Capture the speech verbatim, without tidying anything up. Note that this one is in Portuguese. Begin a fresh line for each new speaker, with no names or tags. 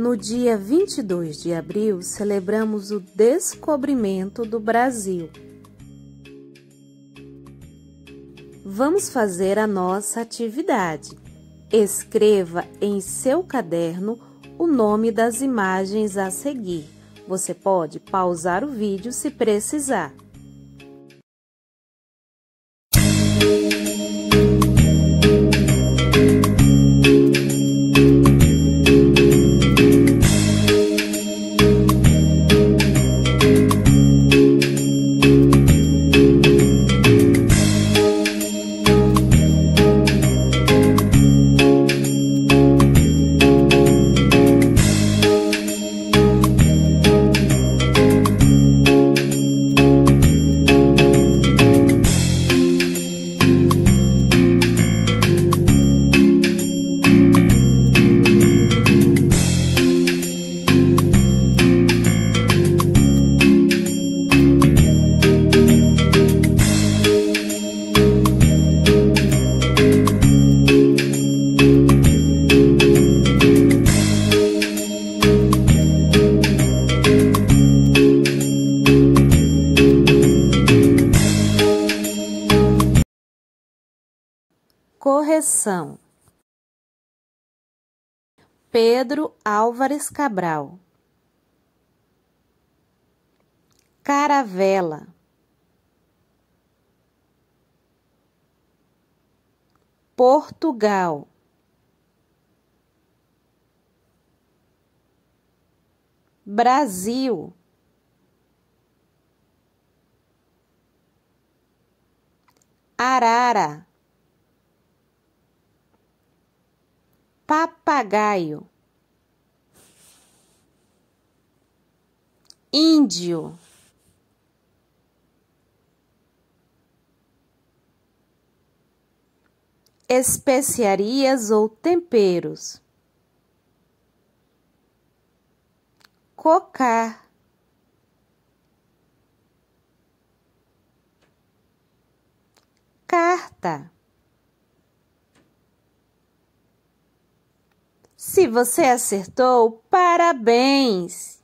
No dia vinte e dois de abril, celebramos o descobrimento do Brasil. Vamos fazer a nossa atividade. Escreva em seu caderno o nome das imagens a seguir. Você pode pausar o vídeo se precisar. Correção. Pedro Álvares Cabral. Caravela. Portugal. Brasil. Arara. Papagaio. Índio. Especiarias ou temperos. Cocar. Carta. Se você acertou, parabéns!